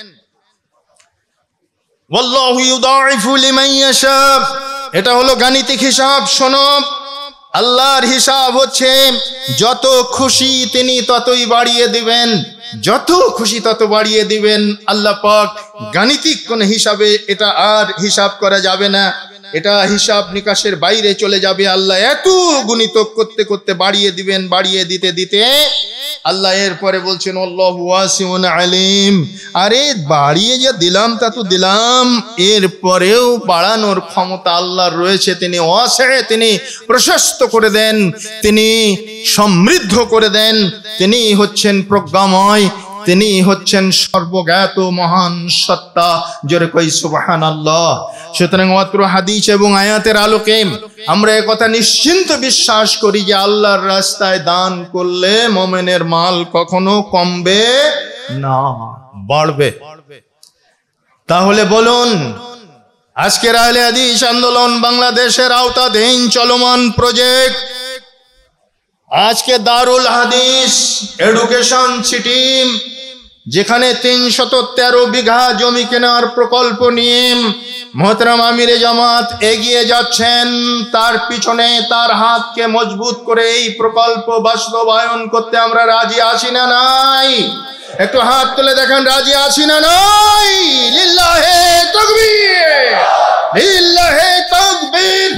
ওয়াল্লাহু ইউদাঈফু লিমান ইয়াশা। এটা হলো গাণিতিক হিসাব। শোনো, আল্লাহর হিসাব হচ্ছে যত খুশি তিনি ততই বাড়িয়ে দিবেন, যত খুশি তত বাড়িয়ে দিবেন আল্লাহ পাক। গাণিতিক কোন হিসাবে এটা আর হিসাব করা যাবে না। এটা হিসাব নিকাশের বাইরে চলে যাবে। আল্লাহ এত গুণিত করতে করতে বাড়িয়ে দিবেন, বাড়িয়ে দিতে দিতে আল্লাহ এরপরে বলছেন আল্লাহু ওয়াসিউন আলিম। আরে বাড়িয়ে যা দিলাম তা তো দিলাম, এরপরেও বাড়ানোর ক্ষমতা আল্লাহর রয়েছে। তিনি ওয়াসে, তিনি প্রশস্ত করে দেন, তিনি সমৃদ্ধ করে দেন, তিনি হচ্ছেন প্রজ্ঞাময়, তিনি হচ্ছেন সর্বজ্ঞাত মহান সত্তা। জোরে কই সুবহানাল্লাহ। সুতরাং মাত্র হাদিস এবং আয়াতের আলোকে আমরা একথা নিশ্চিন্ত বিশ্বাস করি যে আল্লাহর রাস্তায় দান করলে মুমিনের মাল কখনো কমবে না, বাড়বে। তাহলে বলুন, আজকের আহলে হাদিস আন্দোলন বাংলাদেশের আওতাধীন চলমান প্রজেক্ট, আজকে দারুল হাদিস এডুকেশন সিটি, যেখানে তিনশত তেরো বিঘা জমি কেনার প্রকল্প নিয়ে মোহতারাম আমিরে জামাত এগিয়ে যাচ্ছেন, তার পিছনে তার হাতকে মজবুত করে এই প্রকল্প বাস্তবায়ন করতে আমরা রাজি আছি না নাই? একটু হাত তুলে দেখেন, রাজি আছি না নাই? লিল্লাহে তাকবীর, লিল্লাহে তাকবীর।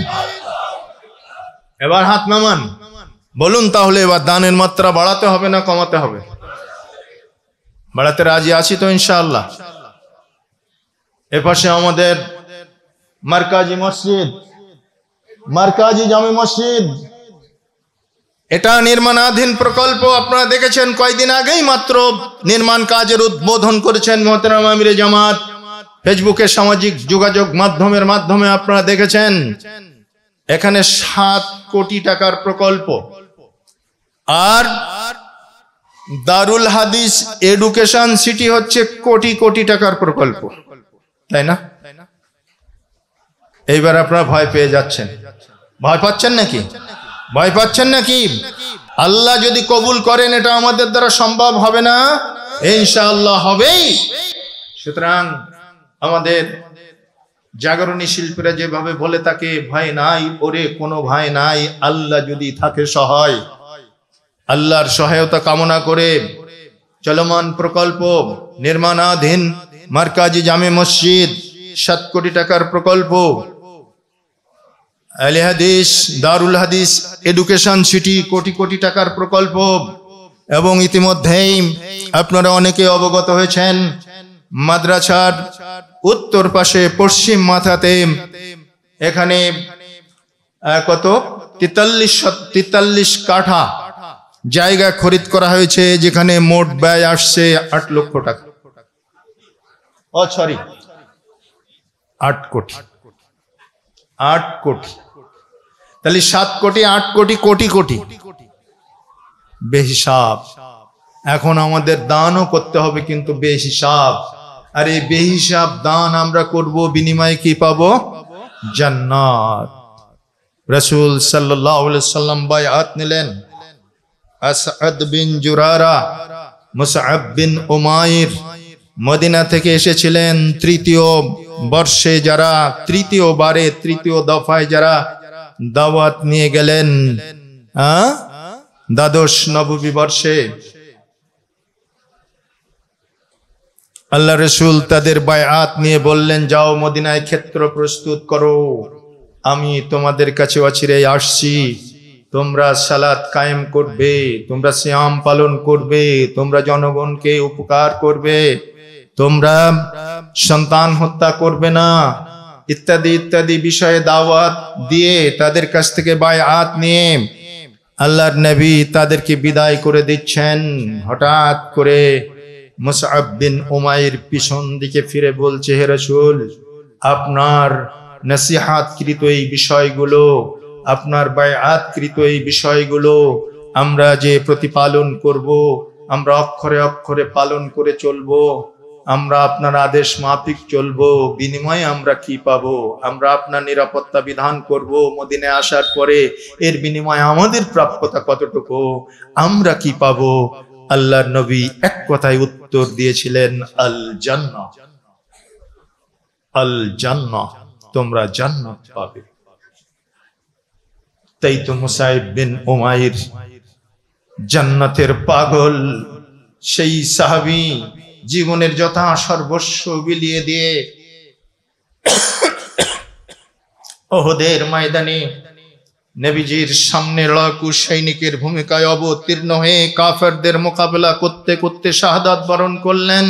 এবার হাত নামান, বলুন তাহলে এবার দানের মাত্রা বাড়াতে হবে না কমাতে হবে? বাড়াতে রাজি আছি তো ইনশাআল্লাহ। এপাশে আমাদের মার্কাজি মসজিদ, মার্কাজি জামে মসজিদ, এটা নির্মাণাধীন প্রকল্প। আপনারা দেখেছেন কয়েকদিন আগেই মাত্র নির্মাণ কাজের উদ্বোধন করেছেন মোহতারাম আমিরে জামাত। ফেসবুকে, সামাজিক যোগাযোগ মাধ্যমের মাধ্যমে আপনারা দেখেছেন। এখানে সাত কোটি টাকার প্রকল্প। আর দারুল হাদিস এডুকেশন সিটি হচ্ছে কোটি কোটি টাকার প্রকল্প, তাই না? এইবার আপনারা ভয় পেয়ে যাচ্ছেন। ভয় পাচ্ছেন নাকি? ভয় পাচ্ছেন নাকি? আল্লাহ যদি কবুল করেন এটা আমাদের দ্বারা সম্ভব হবে না, ইনশাআল্লাহ হবেই। সুতরাং আমাদের জাগরণী শিল্পীরা যেভাবে বলে তাকে ভয় নাই, ওরে কোনো ভয় নাই, আল্লাহ যদি থাকে সহায়। আল্লাহর সহায়তা কামনা করে চলমান প্রকল্প নির্মাণাধীন মার্কাজি জামে মসজিদ সাত কোটি টাকার প্রকল্প, আহলে হাদিস দারুল হাদিস এডুকেশন সিটি কোটি কোটি টাকার প্রকল্প। এবং ইতিমধ্যেই আপনারা অনেকে অবগত হয়েছেন মাদ্রাসার উত্তর পাশে পশ্চিম মাথাতে এখানে কত তেতাল্লিশ তেতাল্লিশ কাঠা জায়গা খরিদ করা হয়েছে, যেখানে মোট ব্যয় আসছে আট লক্ষ টাকা। ও সরি আট কোটি, আট কোটি। তাহলে সাত কোটি, আট কোটি, কোটি কোটি বেহিসাব। এখন আমাদের দানও করতে হবে কিন্তু বেহিসাব। আর এই বেহিসাব দান আমরা করব, বিনিময়ে কি পাবো? জান্নাত। রাসূল সাল্লাল্লাহু আলাইহি সাল্লাম বায়াত নিলেন। Asad bin Zurarah, Musab bin Umair Medina থেকে এসেছিলেন তৃতীয় বর্ষে, যারা তৃতীয় বারে তৃতীয় দফায় যারা দাওয়াত নিয়ে গেলেন দ্বাদশ নববী বর্ষে। আল্লাহ রসুল তাদের বায়াত নিয়ে বললেন, যাও মদিনায় ক্ষেত্র প্রস্তুত করো, আমি তোমাদের কাছে অচিরে আসছি। তোমরা সালাত কায়েম করবে, তোমরা সিয়াম পালন করবে, তোমরা জনগণকে উপকার করবে, তোমরা সন্তান হত্যা করবে না, ইত্যাদি ইত্যাদি বিষয়ে দাওয়াত দিয়ে তাদের কাছ থেকে বায়াত নিয়ে আল্লাহর নবী তাদেরকে বিদায় করে দিচ্ছেন। হঠাৎ করে মুসআব বিন উমাইর পিছন দিকে ফিরে বলছে, হে রাসূল, আপনার নসিহাতকৃত এই বিষয়গুলো, আপনার বায়াতকৃত এই বিষয়গুলো আমরা যে প্রতিপালন করব, আমরা অক্ষরে অক্ষরে পালন করে চলবো, আমরা আপনার আদেশ মাফিক চলবো, বিনিময়ে আমরা কি পাবো? আমরা আপনার নিরাপত্তা বিধান করব মদিনায় আসার পরে, এর বিনিময়ে আমাদের প্রাপ্যতা কতটুকু, আমরা কি পাবো? আল্লাহর নবী এক কথায় উত্তর দিয়েছিলেন, আল জান্নাহ, আল জান্নাহ, তোমরা জান্নাত পাবে। তাই তো মুসাইব বিন উমাইর জান্নাতের পাগল, সেই সাহাবী জীবনের যথা সর্বস্ব বিলিয়ে দিয়ে ওহদের ময়দানে নবীজির সামনে লড়াকু সৈনিকের ভূমিকায় অবতীর্ণ হয়ে কাফেরদের মোকাবেলা করতে করতে শাহাদাত বরণ করলেন।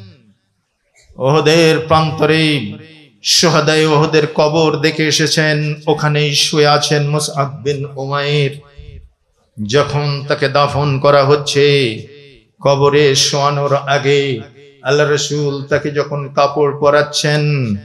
ওহদের প্রান্তরে শুহাদায়ে ওহদের কবর দেখে এসেছেন, ওখানেই শুয়ে আছেন মুসআব বিন উমাইর। যখন তাকে দাফন করা হচ্ছে, কবরে শোয়ানোর আগে আল্লাহ রাসূল তাকে যখন কাপড় পরাচ্ছেন,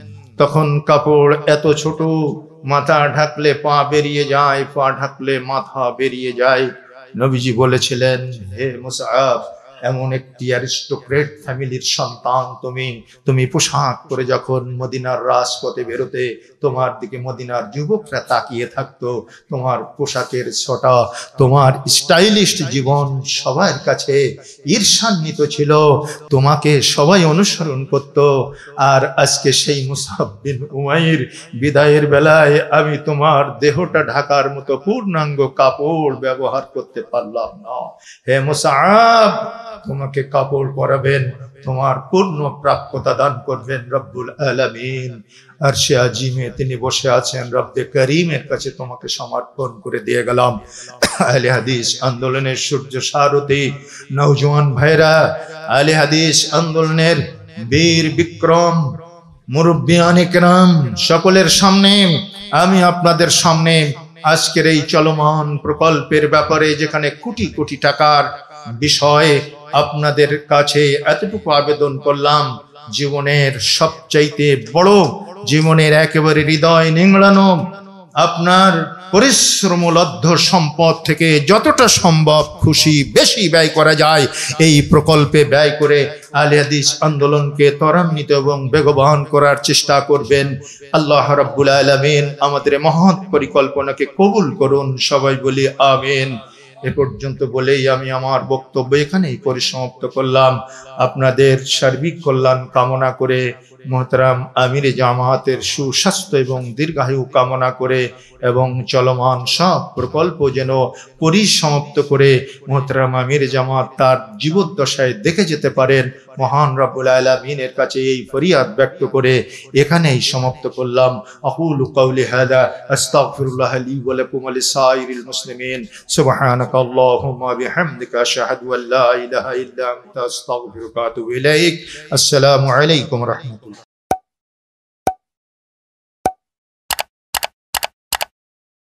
তখন কাপড় এত ছোট, মাথা ঢাকলে পা বেরিয়ে যায়, পা ঢাকলে মাথা বেরিয়ে যায়। নবীজি বলেছিলেন, হে মুসআব, এমন একটি অ্যারিস্টোক্রেট ফ্যামিলির সন্তান তুমি, তুমি পোশাক পরে যখন মদিনার রাজপথে বেরোতে, তোমার দিকে মদিনার যুবকরা তাকিয়ে থাকতো। তোমার পোশাকের ছোটা, তোমার স্টাইলিশ জীবন সবার কাছে ঈর্ষান্বিত ছিল, তোমাকে সবাই অনুসরণ করত। আর আজকে সেই মুসআব বিন উমাইর বিদায়ের বেলায় আমি তোমার দেহটা ঢাকার মতো পূর্ণাঙ্গ কাপড় ব্যবহার করতে পারলাম না। হে মুসআব, তোমাকে কাপড় পরাবেন, তোমার পূর্ণ প্রাপ্যতা দান করবেন রব্বুল আলামিন। আরশে আজিমে তিনি বসে আছেন, রব্বে করিমের কাছে তোমাকে সমর্পণ করে দিয়ে গেলাম। আহলে হাদিস আন্দোলনের সূর্য সারথী নওজোয়ান ভাইরা, আহলে হাদিস আন্দোলনের বীর বিক্রম মুরব্বিয়ানে কেরাম, সকলের সামনে আমি আপনাদের সামনে আজকের এই চলমান প্রকল্পের ব্যাপারে, যেখানে কোটি কোটি টাকার বিষয়, আপনাদের কাছে এতটুকু আবেদন করলাম, জীবনের সবচাইতে বড়, জীবনের একেবারে হৃদয় নিংড়ানো, আপনার পরিশ্রমলব্ধ সম্পদ থেকে যতটা সম্ভব খুশি বেশি ব্যয় করা যায় এই প্রকল্পে ব্যয় করে আহলে হাদিস আন্দোলনকে ত্বরান্বিত এবং বেগবান করার চেষ্টা করবেন। আল্লাহ রাব্বুল আলামিন আমাদের মহৎ পরিকল্পনাকে কবুল করুন, সবাই বলি আমিন। এ পর্যন্ত বলেই আমি আমার বক্তব্য এখানেই পরিসমাপ্ত করলাম। আপনাদের সার্বিক কল্যাণ কামনা করে, মুহতারাম আমিরে জামাতের সুস্বাস্থ্য এবং দীর্ঘায়ু কামনা করে, এবং চলমান সব প্রকল্প যেন পরিসমাপ্ত করে মুহতারাম আমিরে জামাত তার জীবদ্দশায় দেখে যেতে পারেন, মহান রব্বুল আলামিনের কাছে এই ফরিয়াদ ব্যক্ত করে এখানেই সমাপ্ত করলাম। আকুলু কাওলি হাদা আস্তাগফিরুল্লাহ লি ওয়া লাকুম ওয়া লিসাইরিল মুসলিমিন। সুবহানাকা আল্লাহুম্মা বিহামদিকা আশহাদু আল্লা ইলাহা ইল্লা আনতা আস্তাগফিরুকা ওয়া আতুবু ইলাইক। আসসালামু আলাইকুম ওয়া রাহমাতুল্লাহ।